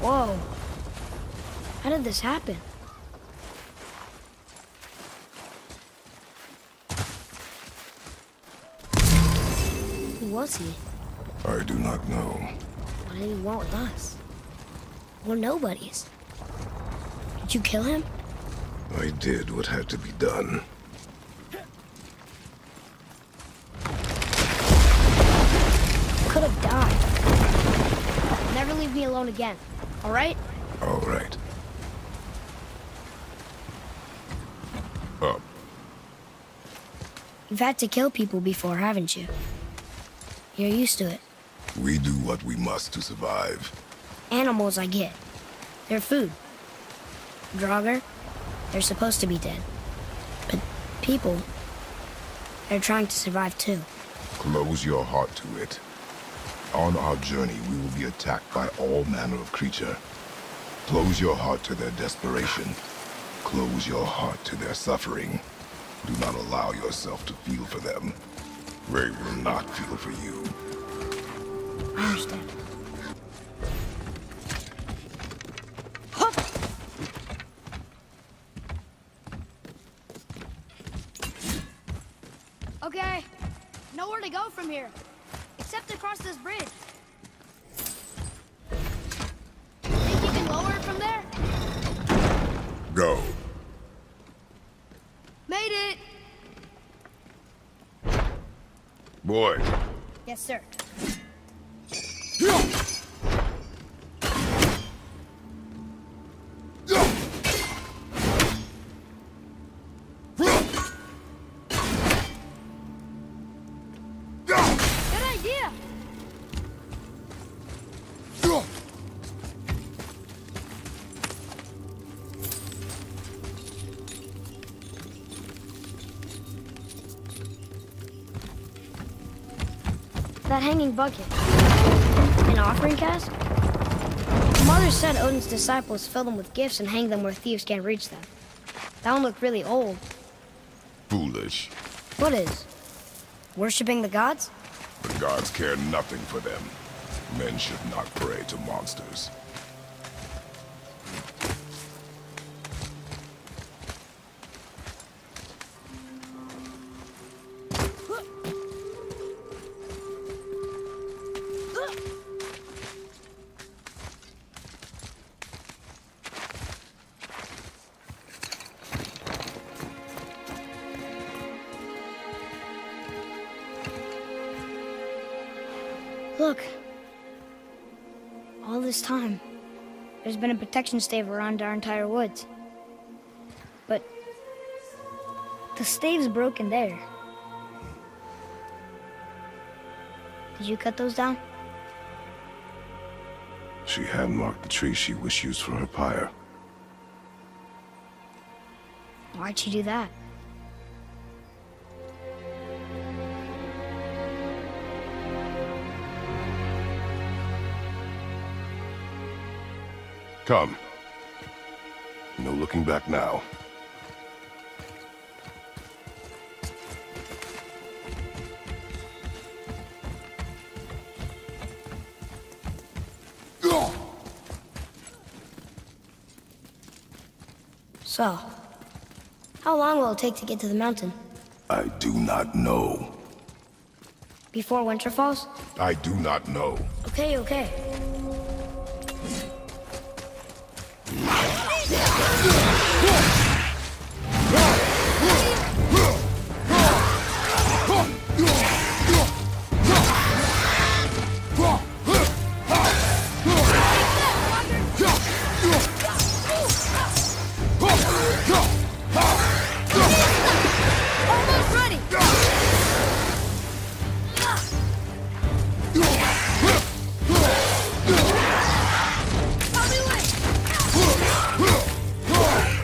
Whoa. How did this happen? Who was he? I do not know. What did he want with us? We're nobodies. Did you kill him? I did what had to be done. Could have died. Never leave me alone again, all right? All right. Up. You've had to kill people before, haven't you? You're used to it. We do what we must to survive. Animals, I get. They're food. Draugr, they're supposed to be dead. But people, they're trying to survive too. Close your heart to it. On our journey, we will be attacked by all manner of creature. Close your heart to their desperation. Close your heart to their suffering. Do not allow yourself to feel for them. They will not feel for you. I understand. Okay, nowhere to go from here, except across this bridge. Think you can lower it from there? Go. Made it! Boy. Yes, sir. Good idea! That hanging bucket. An offering cask? Mother said Odin's disciples fill them with gifts and hang them where thieves can't reach them. That one looked really old. Foolish. What is? Worshipping the gods? The gods care nothing for them. Men should not pray to monsters. Look. All this time, there's been a protection stave around our entire woods. But the stave's broken there. Did you cut those down? She had marked the tree she wished used for her pyre. Why'd she do that? Come. No looking back now. So, how long will it take to get to the mountain? I do not know. Before winter falls? I do not know. Okay, okay. Almost ready! Help me wait!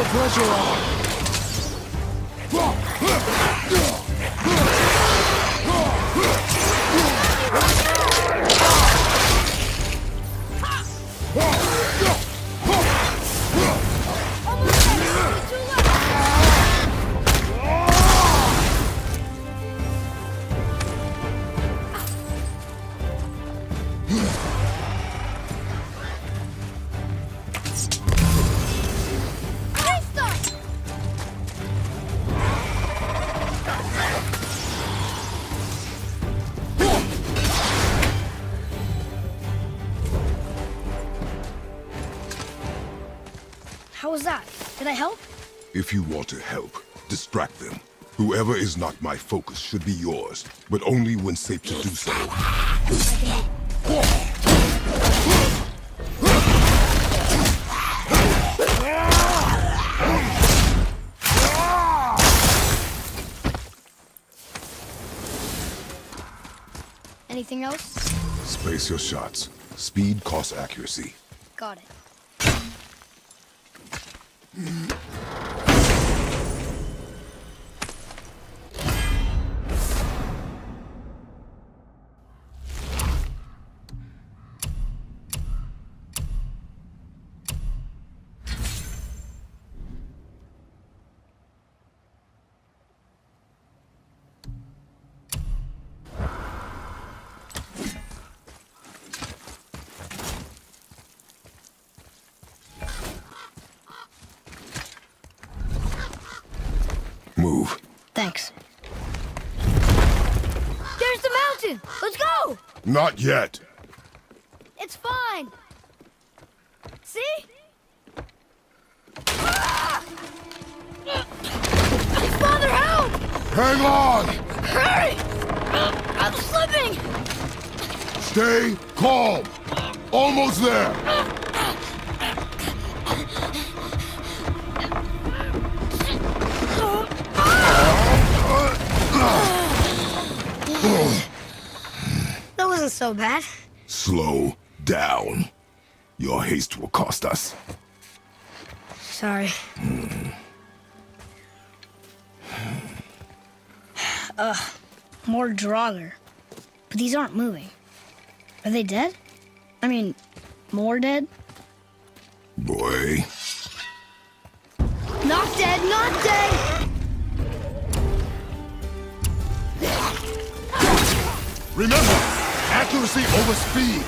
pressure on! How was that? Did I help? If you want to help, distract them. Whoever is not my focus should be yours, but only when safe to do so. Anything else? Space your shots. Speed costs accuracy. Got it. Move. Thanks. There's the mountain! Let's go! Not yet. It's fine! See? Ah! Father, help! Hang on! Hurry! I'm slipping! Stay calm. Almost there. That wasn't so bad. Slow down. Your haste will cost us. Sorry. More Draugr. But these aren't moving. Are they dead? I mean, more dead? Boy. Not dead, not dead! Remember, accuracy over speed.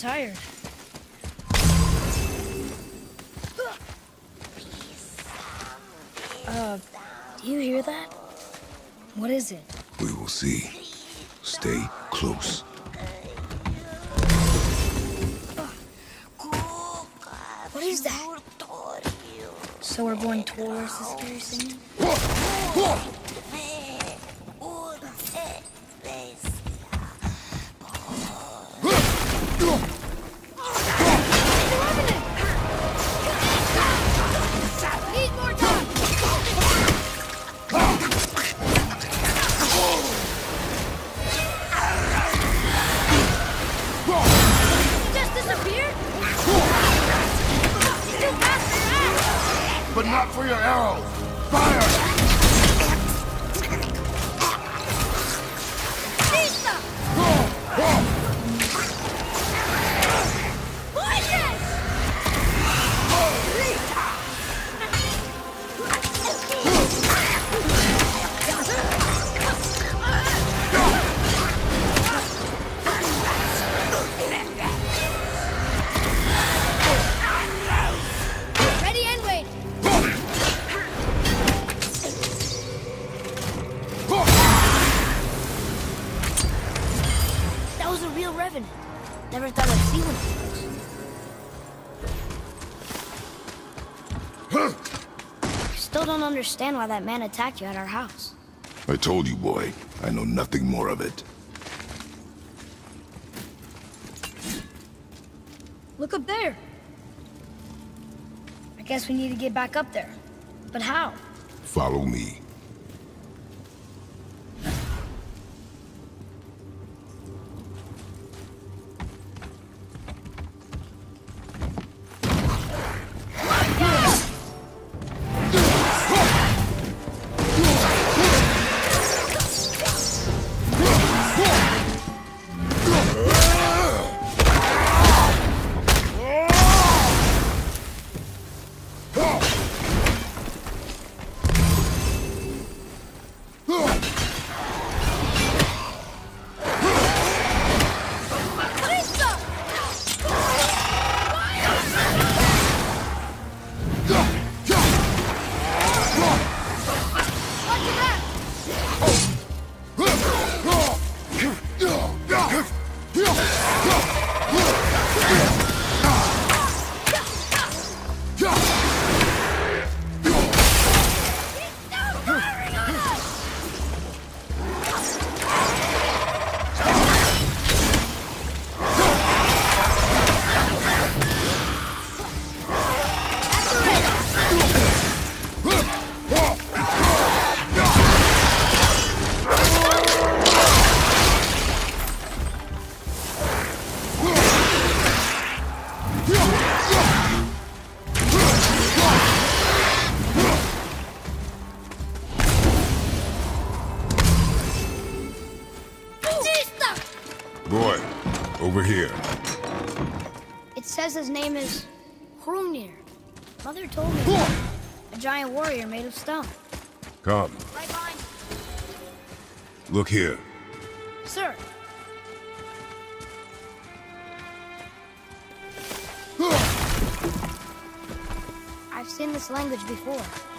tired. Do you hear that? What is it? We will see. Stay close. What is that? So we're going towards the scary singing? But not for your arrows! Fire! Never thought I'd see one of those. I still don't understand why that man attacked you at our house. I told you, boy. I know nothing more of it. Look up there. I guess we need to get back up there. But how? Follow me. Boy, over here. It says his name is Hrungnir. Mother told me. A giant warrior made of stone. Come. Right behind you. Look here. Sir. I've seen this language before.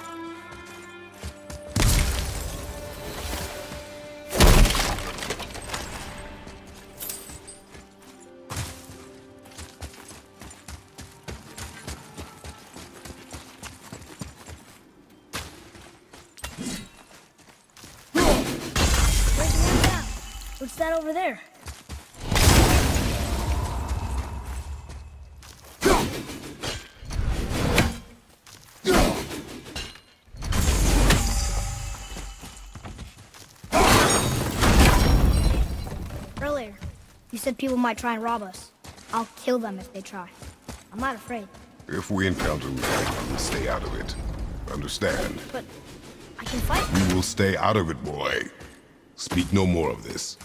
What's that over there? Earlier, you said people might try and rob us. I'll kill them if they try. I'm not afraid. If we encounter Meg, we will stay out of it. Understand? But I can fight. We will stay out of it, boy. Speak no more of this.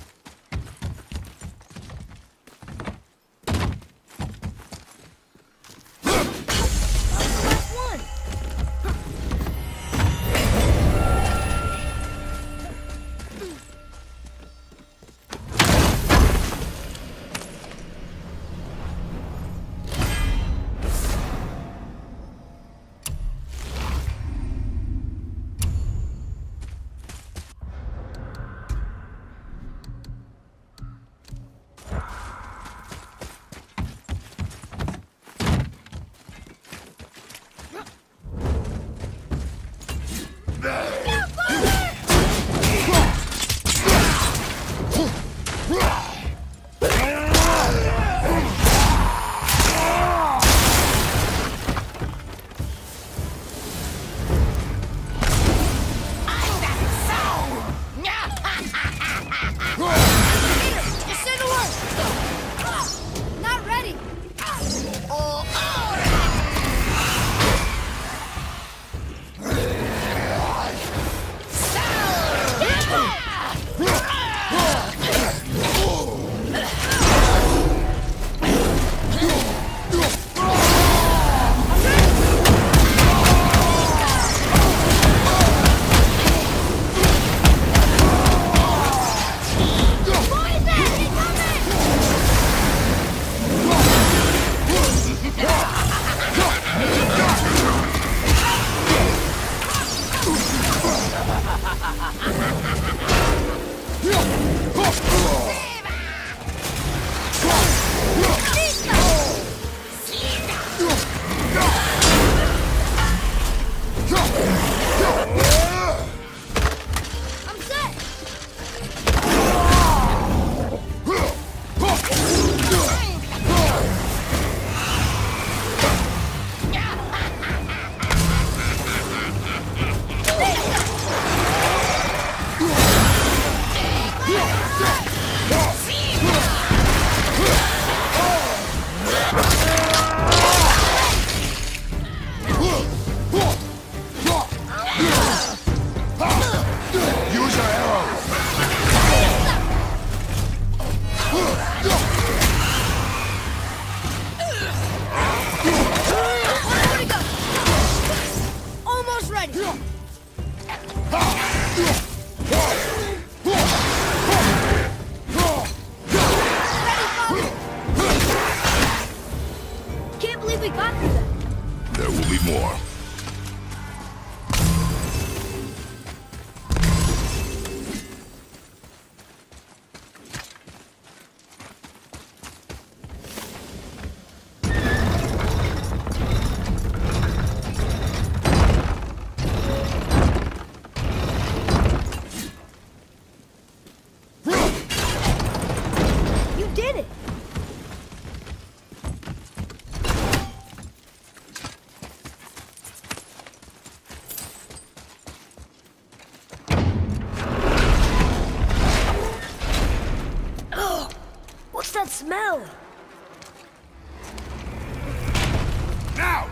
smell! Now!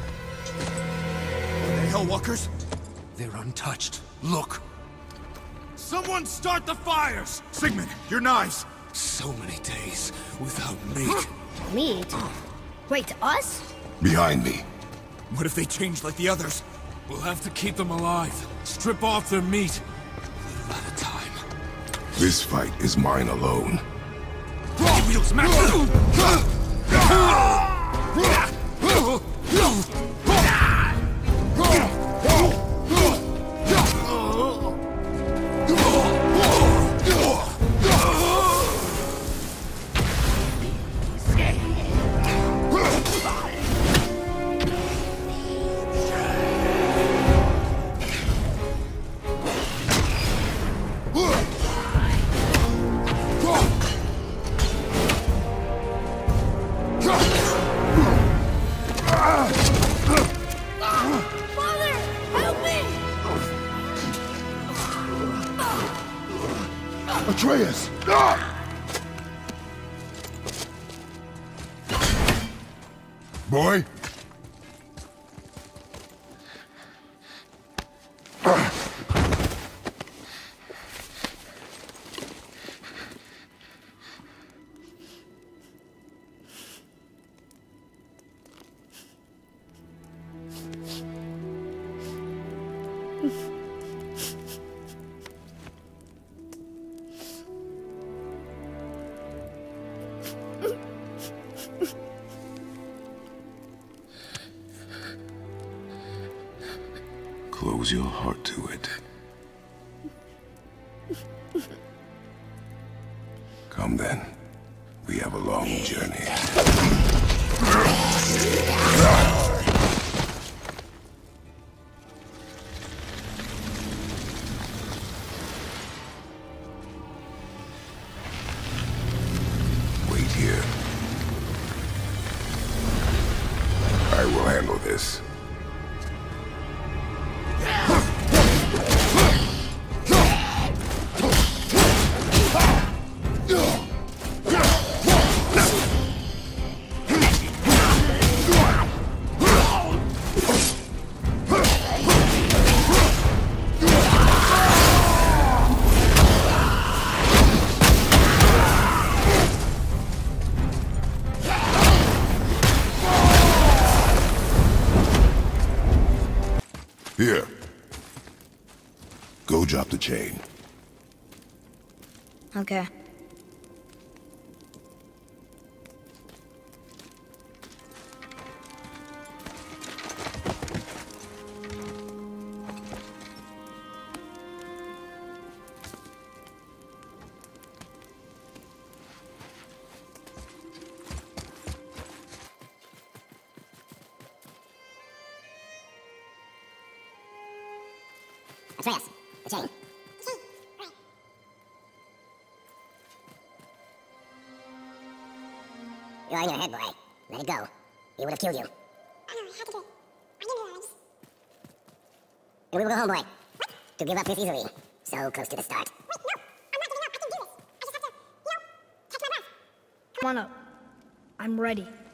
Are they Hellwalkers? They're untouched. Look! Someone start the fires! Sigmund, your knives! So many days without meat. Meat? Wait, us? Behind me. What if they change like the others? We'll have to keep them alive. Strip off their meat. A little at a time. This fight is mine alone. Wheels, smash Atreus! Boy? Close your heart to it. Come then. We have a long journey. Wait here. I will handle this. Here. Go drop the chain. Okay. Atreus, the chain. You're in your head, boy. Let it go. He would have killed you. I know, I had to do it. I didn't realize. And we will go home, boy. What? To give up this easily. So close to the start. Wait, no! I'm not giving up. I can do this. I just have to, catch my breath. Come on up. I'm ready.